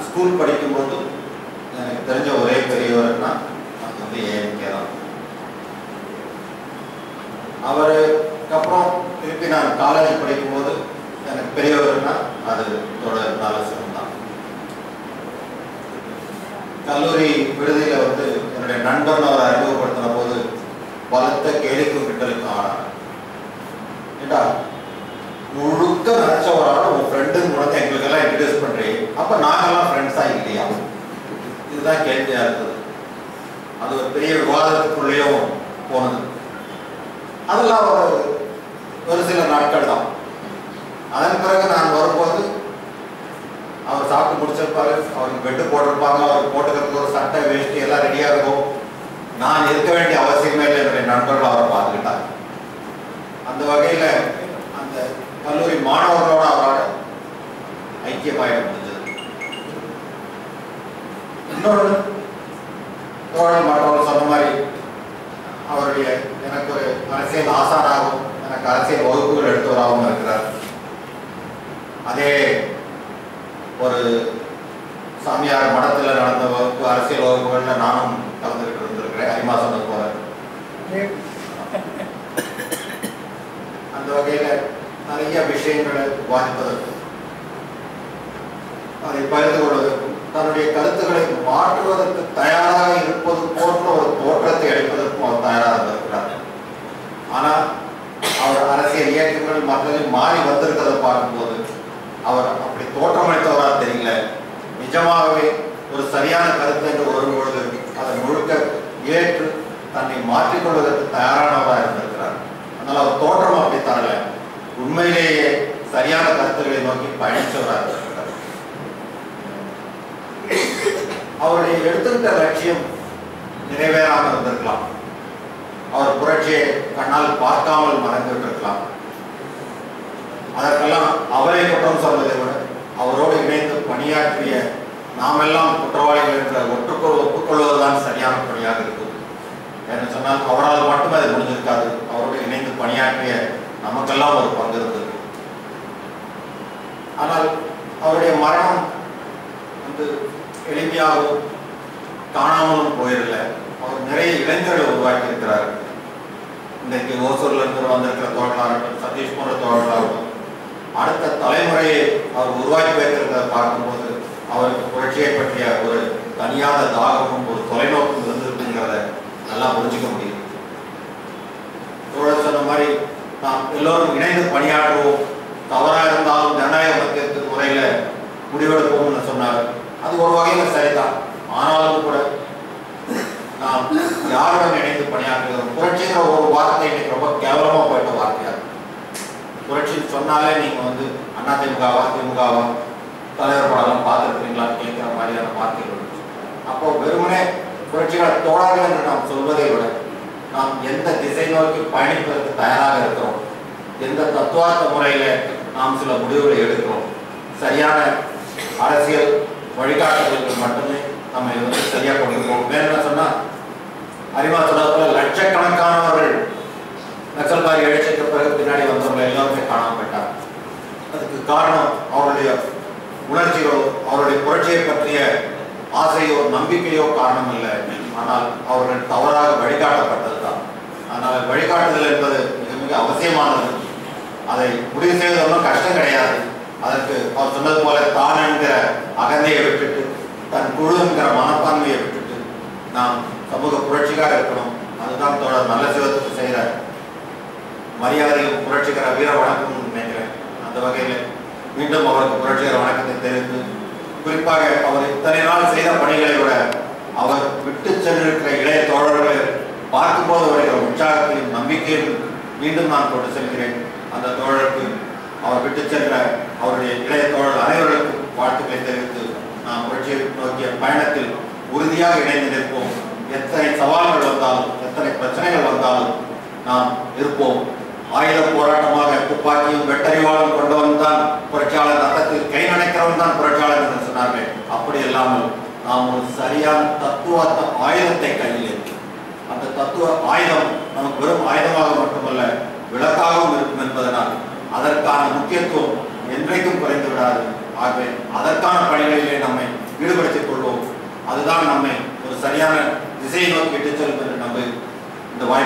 School படிக்கும்போது எனக்கு தெரிஞ்ச ஒரே பெரியவர்னா அது வந்து ஏஎம்கே தான். அவருக்கு அப்புறம் திருப்பி நான் காலேஜ் படிக்கும்போது எனக்கு பெரியவர்னா அது தொடர் நாலசனம் தான். கல்லூரி விடுதியில் வந்து என்னுடைய நண்பன் அவரை அறிமுகப்படுத்தின போது பலத்த கேலிக்கும் கிட்டலுக்கும் ஆனார். ஏண்டா முழுக்க நினைச்சவரான உன் ஃப்ரெண்டுன்னு கூட எங்களுக்கெல்லாம் இன்ட்ரடியூஸ் பண்ணுறேன், அப்போ நாங்கெல்லாம் ஃப்ரெண்ட்ஸாக இல்லையா? இதுதான் கேள்வியாக இருக்குது. அது ஒரு பெரிய விவாதத்துக்குள்ளேயும் போனது. அதெல்லாம் ஒரு சில நாட்கள் தான். அதன் பிறகு நான் வரும்போது அவர் சாப்பிட்டு முடிச்சிருப்பாரு, அவருக்கு பெட்டு போட்டிருப்பாங்க, அவருக்கு போட்டுக்கிறதுக்கு ஒரு சட்டை வேஷ்டி எல்லாம் ரெடியாக இருக்கும். நான் இருக்க வேண்டிய அவசியமே இல்லை, என்னுடைய நண்பர்கள் அவரை பார்த்துக்கிட்டாங்க. அந்த வகையில் அந்த கல்லூரி மாணவர்களோட அவரோட ஐக்கியமாயிட முடிஞ்சது. இன்னொரு தோழர் மற்றவர்கள் சொன்ன மாதிரி அவருடைய எனக்கு ஒரு அரசியல் ஆசானாகவும் எனக்கு அரசியல் வகுப்புகள் எடுத்தவராகவும் இருக்கிறார். அதே ஒரு சாமியார் மடத்தில் நடந்த வகுப்பு அரசியல் வகுப்புகளில் நானும் கலந்துக்கிட்டு இருந்திருக்கிறேன், அரிமா சொன்னது போல. அந்த வகையில் நிறைய விஷயங்களை விவாதிப்பதற்கும் அதை பகிர்ந்து கொள்வதற்கும் தன்னுடைய கருத்துக்களை மாற்றுவதற்கு தயாராக இருப்பது போன்ற ஒரு தோற்றத்தை அளிப்பதற்கும் அவர் தயாராக இருந்திருக்கிறார். ஆனால் அவர் அரசியல் இயக்கங்கள் மக்களில் மாறி வந்திருக்கிறத பார்க்கும்போது அவர் அப்படி தோற்றமளித்தவராக தெரியல. நிஜமாகவே ஒரு சரியான கருத்து என்று வரும்பொழுது அதை முழுக்க ஏற்று தன்னை மாற்றிக்கொள்வதற்கு தயாரானவராக இருந்திருக்கிறார். அதனால் அவர் தோற்றம் அப்படி தரல, உண்மையிலேயே சரியான கருத்துக்களை நோக்கி பயணித்தவராக இருக்கிறார். அவருடைய எடுத்துக்கிட்ட லட்சியம் நிறைவேறாமல் இருந்திருக்கலாம். அவர் புரட்சியை கண்ணால் பார்க்காமல் மறைந்துவிட்டு இருக்கலாம். அதற்கெல்லாம் அவரை குற்றம் சொல்வதை விட அவரோடு இணைந்து பணியாற்றிய நாமெல்லாம் குற்றவாளிகள் என்ற ஒப்புக்கொள்வதுதான் சரியான பணியாக இருக்கும். என்று சொன்னால் அவரால் மட்டுமே அது முடிஞ்சிருக்காது, அவரோடு இணைந்து பணியாற்றிய நமக்கெல்லாம் ஒரு பங்கு இருந்தது. ஆனால் அவருடைய மரணம் வந்து எளிமையாகவும் காணாமலும் போயிடல. அவர் நிறைய இளைஞர்களை உருவாக்கி இருக்கிறார். இன்றைக்கு ஓசூர்ல இருந்து வந்திருக்கிற தோழர்களாகட்டும், சதீஷ் போன்ற தோழர்களாகட்டும், அடுத்த தலைமுறையை அவர் உருவாக்கி வைத்திருக்கிறத பார்க்கும்போது அவருக்கு புரட்சியை பற்றிய ஒரு தனியாத தாகமும் ஒரு தொலைநோக்கும் இருந்திருக்குங்கிறத நல்லா புரிஞ்சுக்க முடியும். தோழர் சொன்ன மாதிரி நாம் எல்லோரும் இணைந்து பணியாற்றுவோம், தவறாக இருந்தாலும் ஜனநாயக மத்திய முறையில் முடிவெடுப்போம்னு சொன்னார். அது ஒரு வகையில் சரிதான். ஆனாலும் கூட நாம் யாருடன் இணைந்து பணியாற்றுகிறோம்? புரட்சிங்கிற ஒரு வார்த்தை இன்னைக்கு ரொம்ப கேவலமாக போயிட்ட வார்த்தையாக. புரட்சின்னு சொன்னாலே நீங்கள் வந்து அதிமுகவா திமுகவா தலைவர் படம் பார்த்துருக்கீங்களான்னு கேட்குற மாதிரியான வார்த்தைகள். அப்போ வெறுமனே புரட்சிகளை தோழர்கள் என்று நாம் சொல்வதை விட நாம் எந்த திசை நோக்கி பயணிப்பதற்கு தயாராக இருக்கிறோம், எந்த தத்துவார்த்த முறையில் நாம் சில முடிவுகளை எடுக்கிறோம், சரியான அரசியல் வழிகாட்டுதல்கள் மட்டுமே நம்ம வந்து சரியாக கொண்டு போவோம். வேணும்னு சொன்னால் அறிவா சொன்னதுல லட்சக்கணக்கானவர்கள் நக்சல்பாரி எழுச்சிக்கு பிறகு பின்னாடி வந்தவர்கள் எல்லாருமே காணாமல் போயிட்டார். அதுக்கு காரணம் அவருடைய உணர்ச்சிகளோ அவருடைய புரட்சியை பற்றிய ஆசையோ நம்பிக்கையோ காரணம் இல்லை, ஆனால் அவர்கள் தவறாக வழிகாட்டப்பட்டது தான். ஆனால் வழிகாட்டுதல் என்பது மிக மிக அவசியமானது. அதை முடிவு செய்வதெல்லாம் கஷ்டம் கிடையாது. அதற்கு அவர் சொன்னது போல தான் என்கிற அகந்தையை விட்டுட்டு தன் குழு என்கிற மனப்பான்மையை விட்டுட்டு நாம் சமூக புரட்சிக்காக இருக்கணும். அதுதான் தோழர் நல்ல சிவத்துக்கு செய்கிற மரியாதையும் புரட்சிகர வீர வணக்கம் நினைக்கிறேன். அந்த வகையில் மீண்டும் அவருக்கு புரட்சிகர வணக்கத்தை தெரிவித்து, குறிப்பாக அவர் இத்தனை நாள் செய்த பணிகளை விட அவர் விட்டு சென்றிருக்கிற இளைய தோழர்களை பார்க்கும்போது அவருடைய உற்சாகத்தையும் நம்பிக்கையும் மீண்டும் நான் கொண்டு செல்கிறேன். அந்த தோழருக்கு அவர் விட்டு சென்ற அவருடைய இளைய தோழர் அனைவருக்கும் வாழ்த்துக்களை தெரிவித்து நாம் புரட்சியை நோக்கிய பயணத்தில் உறுதியாக இணைந்து நிற்போம். எத்தனை சவால்கள் வந்தாலும் எத்தனை பிரச்சனைகள் வந்தாலும் நாம் இருப்போம். ஆயுத போராட்டமாக துப்பாக்கியும் வெட்டறிவாளும் கொண்டவன் தான் புரட்சியாளர், ரத்தத்தில் கை நினைக்கிறவன் தான் புரட்சியாளர் என்று சொன்னார்கள். அப்படி இல்லாமல் நாம் ஒரு சரியான தத்துவார்த்த ஆயுதத்தை கையில் இருக்கு. அந்த தத்துவ ஆயுதம் நமக்கு வெறும் ஆயுதமாக மட்டுமல்ல விளக்காகவும் இருக்கும் என்பதனால் அதற்கான முக்கியத்துவம் என்றைக்கும் குறைந்து விடாது. ஆகவே அதற்கான பணிகளிலே நம்மை ஈடுபடுத்திக் கொள்வோம். அதுதான் நம்மை ஒரு சரியான திசையை நோக்கி இட்டுச் செல்லும் என்று நம்பி இந்த வாய்ப்பு